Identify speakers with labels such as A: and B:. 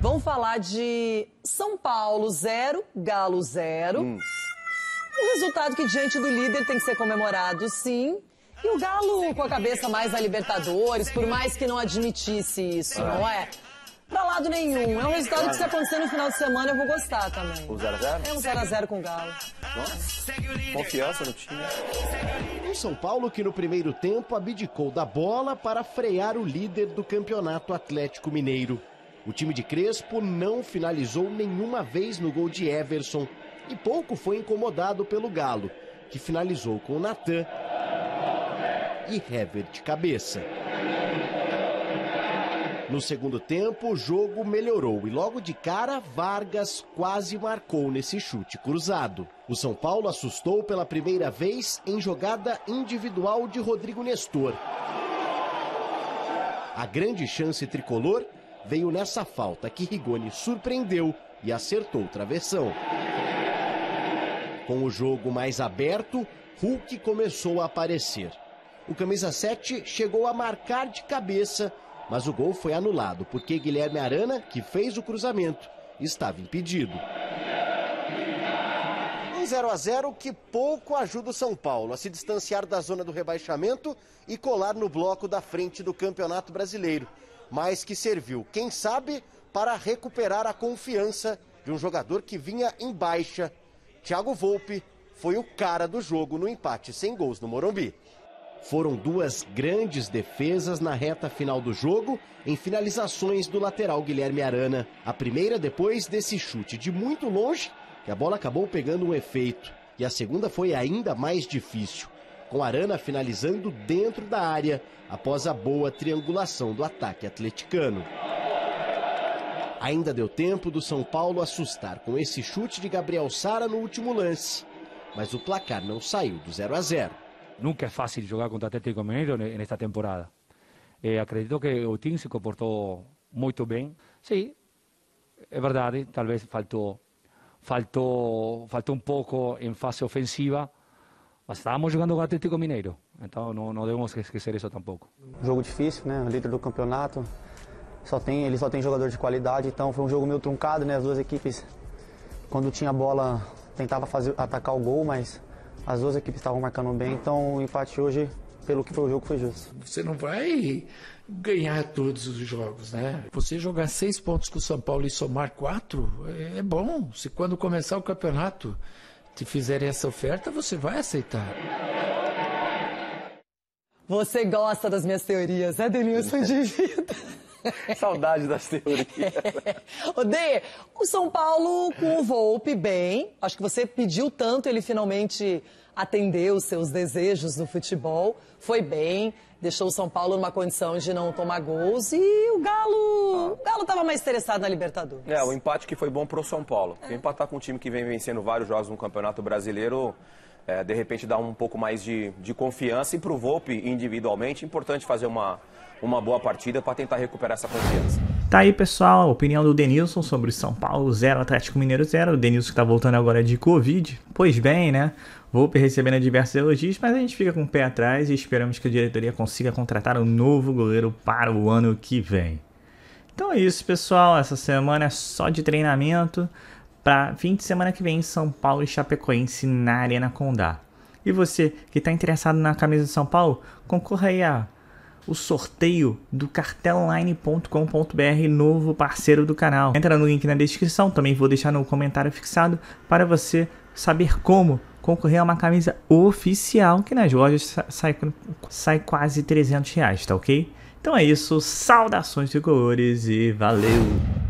A: Vamos falar de São Paulo 0, Galo 0. Um resultado que, diante do líder, tem que ser comemorado, sim. E o Galo com a cabeça mais na Libertadores, por mais que não admitisse isso, não é? Pra lado nenhum. É um resultado que, se acontecer no final de semana, eu vou gostar também.
B: Um 0x0?
A: É um 0x0 com o Galo.
B: Nossa, confiança no time.
C: Um São Paulo que no primeiro tempo abdicou da bola para frear o líder do campeonato Atlético Mineiro. O time de Crespo não finalizou nenhuma vez no gol de Everson e pouco foi incomodado pelo Galo, que finalizou com Natan e Hever de cabeça. No segundo tempo, o jogo melhorou e logo de cara, Vargas quase marcou nesse chute cruzado. O São Paulo assustou pela primeira vez em jogada individual de Rodrigo Nestor. A grande chance tricolor veio nessa falta que Rigoni surpreendeu e acertou o travessão. Com o jogo mais aberto, Hulk começou a aparecer. O camisa 7 chegou a marcar de cabeça, mas o gol foi anulado porque Guilherme Arana, que fez o cruzamento, estava impedido. Um 0x0 que pouco ajuda o São Paulo a se distanciar da zona do rebaixamento e colar no bloco da frente do Campeonato Brasileiro, mas que serviu, quem sabe, para recuperar a confiança de um jogador que vinha em baixa. Thiago Volpi foi o cara do jogo no empate sem gols no Morumbi. Foram duas grandes defesas na reta final do jogo, em finalizações do lateral Guilherme Arana. A primeira depois desse chute de muito longe, que a bola acabou pegando um efeito. E a segunda foi ainda mais difícil, com Arana finalizando dentro da área, após a boa triangulação do ataque atleticano. Ainda deu tempo do São Paulo assustar com esse chute de Gabriel Sara no último lance, mas o placar não saiu do 0x0.
D: Nunca é fácil jogar contra o Atlético Mineiro nesta temporada. Acredito que o time se comportou muito bem. Sim, é verdade, talvez faltou um pouco em fase ofensiva, mas estávamos jogando com o Atlético Mineiro, então não devemos esquecer isso tampouco.
E: Jogo difícil, né? O líder do campeonato, ele só tem jogador de qualidade, então foi um jogo meio truncado, né? As duas equipes, quando tinha a bola, tentava atacar o gol, mas as duas equipes estavam marcando bem, então o empate hoje, pelo que foi o jogo, foi justo.
F: Você não vai ganhar todos os jogos, né? Você jogar 6 pontos com o São Paulo e somar 4 é bom. Se quando começar o campeonato te fizerem essa oferta, você vai aceitar.
A: Você gosta das minhas teorias, né, Denilson de vida?
B: Saudade das teorias.
A: Ô, Dê, o São Paulo com o Volpi bem. Acho que você pediu tanto, ele finalmente atendeu os seus desejos no futebol. Foi bem, deixou o São Paulo numa condição de não tomar gols. E o Galo estava mais interessado na Libertadores.
B: O empate que foi bom pro São Paulo. Porque empatar com um time que vem vencendo vários jogos no Campeonato Brasileiro, de repente dá um pouco mais de confiança. E pro Volpi, individualmente, é importante fazer uma boa partida para tentar recuperar essa confiança.
G: Tá aí, pessoal, a opinião do Denilson sobre o São Paulo 0, Atlético Mineiro 0. O Denilson que tá voltando agora de Covid. Pois bem, né? Volpi recebendo diversos elogios, mas a gente fica com o pé atrás e esperamos que a diretoria consiga contratar um novo goleiro para o ano que vem. Então é isso, pessoal. Essa semana é só de treinamento para fim de semana que vem São Paulo e Chapecoense na Arena Condá. E você que está interessado na camisa de São Paulo, concorra aí o sorteio do cartelonline.com.br, novo parceiro do canal. Entra no link na descrição, também vou deixar no comentário fixado para você saber como concorrer a uma camisa oficial que nas lojas sai quase R$300, tá ok? Então é isso, saudações tricolores e valeu!